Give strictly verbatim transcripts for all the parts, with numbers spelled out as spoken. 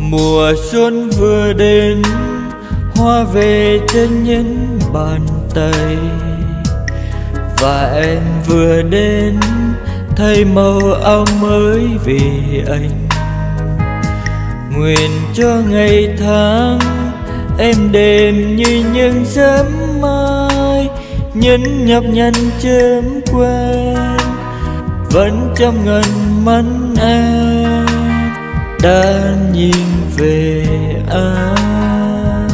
Mùa xuân vừa đến, hoa về trên những bàn tay, và em vừa đến thay màu áo mới vì anh. Nguyện cho ngày tháng em đêm như những sớm mai, những nhọc nhằn chớm quen vẫn trong ngần mắt em đã nhìn về anh.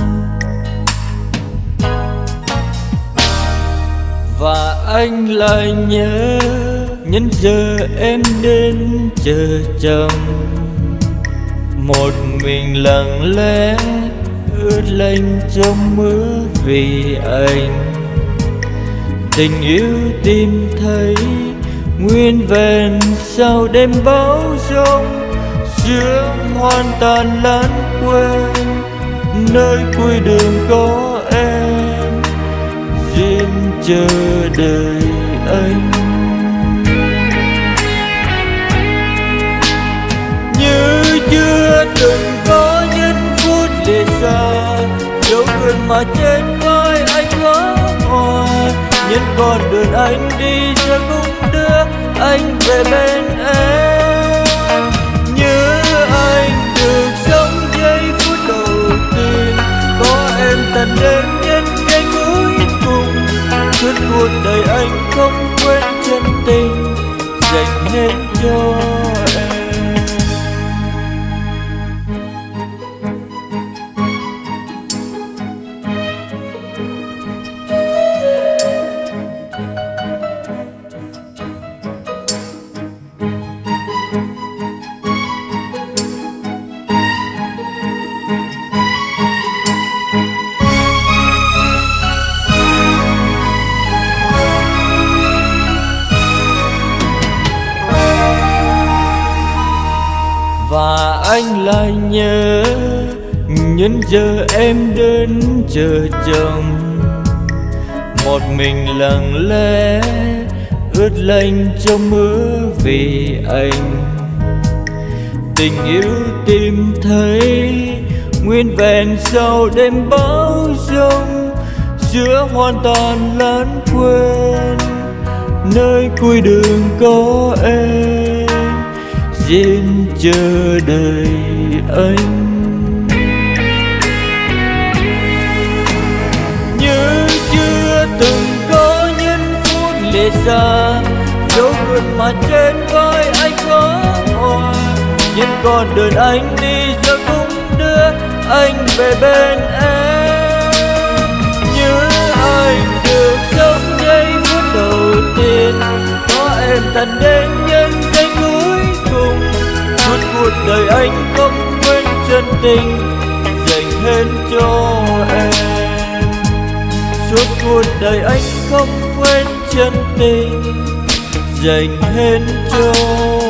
Và anh lại nhớ những giờ em đến chờ chồng, một mình lặng lẽ ướt lạnh trong mưa vì anh. Tình yêu tìm thấy nguyên vẹn sau đêm bão giông, giữa hoàn toàn lãng quên nơi cuối đường có em duyên chờ đợi anh. Như chưa từng có những phút lìa xa, dấu gương mà trên vai anh có hoa. Những con đường anh đi giờ cũng đưa anh về bên em. Như anh được sống giây phút đầu tiên, có em tận đến những giây cuối cùng. Suốt cuộc đời anh không quên chân tình dành hết cho em. Và anh lại nhớ những giờ em đến chờ chồng, một mình lặng lẽ ướt lạnh trong mưa vì anh. Tình yêu tìm thấy nguyên vẹn sau đêm bão giông, giữa hoàn toàn lãng quên nơi cuối đường có em duyên chờ đợi anh. Như chưa từng có những phút lìa xa, dấu gương mà trên vai anh có hoa. Những con đường anh đi giờ cũng đưa anh về bên em. Như anh được sống giây phút đầu tiên, có em tận đến những giây cuối cùng. Suốt cuộc đời anh không quên chân tình dành hết cho em. Suốt cuộc đời anh không quên chân tình dành hết cho